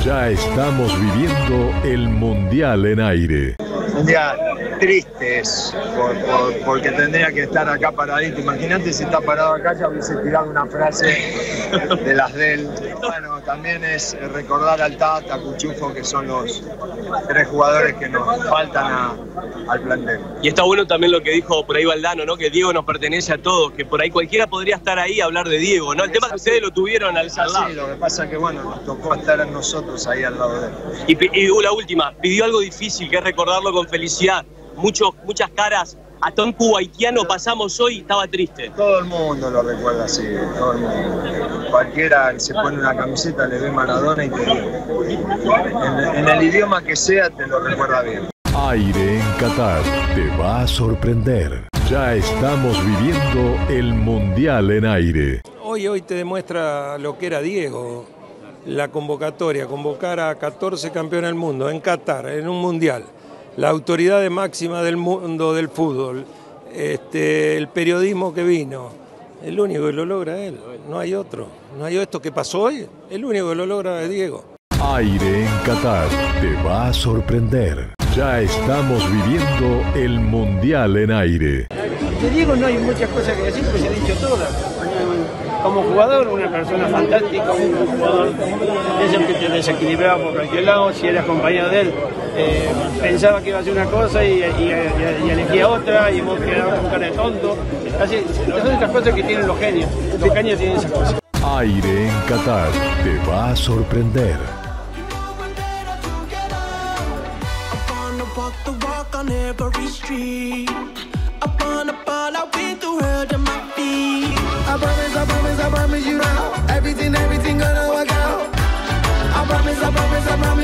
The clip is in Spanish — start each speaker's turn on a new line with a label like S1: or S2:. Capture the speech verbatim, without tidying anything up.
S1: Ya estamos viviendo el Mundial en aire.
S2: Mundial, tristes, por, por, porque tendría que estar acá paradito. Imagínate si está parado acá, ya hubiese tirado una frase de las de él. Bueno, también es recordar al Tata, a Cuchufo, que son los tres jugadores que nos faltan a, al plantel.
S3: Y está bueno también lo que dijo por ahí Valdano, ¿no? Que Diego nos pertenece a todos, que por ahí cualquiera podría estar ahí y hablar de Diego, ¿no? El tema es que ustedes lo tuvieron al lado.
S2: Sí, lo que pasa es que, bueno, nos tocó estar a nosotros ahí al lado de él.
S3: Y, y la última, pidió algo difícil, que es recordarlo con felicidad. Muchos, muchas caras, hasta un cubaitiano pasamos hoy y estaba triste.
S2: Todo el mundo lo recuerda así, todo el mundo. Cualquiera se pone una camiseta, le ve Maradona y te, en, en el idioma que sea te lo recuerda bien.
S1: Aire en Qatar te va a sorprender. Ya estamos viviendo el Mundial en aire.
S4: Hoy, hoy te demuestra lo que era Diego. La convocatoria, convocar a catorce campeones del mundo en Qatar, en un Mundial. La autoridad máxima del mundo del fútbol, este, el periodismo que vino, el único que lo logra él, no hay otro. No hay esto que pasó hoy, el único que lo logra es Diego.
S1: Aire en Qatar te va a sorprender. Ya estamos viviendo el Mundial en aire.
S5: De Diego no hay muchas cosas que decir, pues se han dicho todas. Como jugador, una persona fantástica, un jugador de ese que te desequilibraba por cualquier lado. Si eras compañero de él, eh, pensaba que iba a hacer una cosa y, y, y, y elegía otra, y vos quedabas con cara de tonto. Así, son estas cosas que tienen los genios. Los genios tienen esas cosas.
S1: Aire en Qatar te va a sorprender.
S6: I promise, I promise, I promise you now. Everything, everything gonna work out. I promise, I promise, I promise.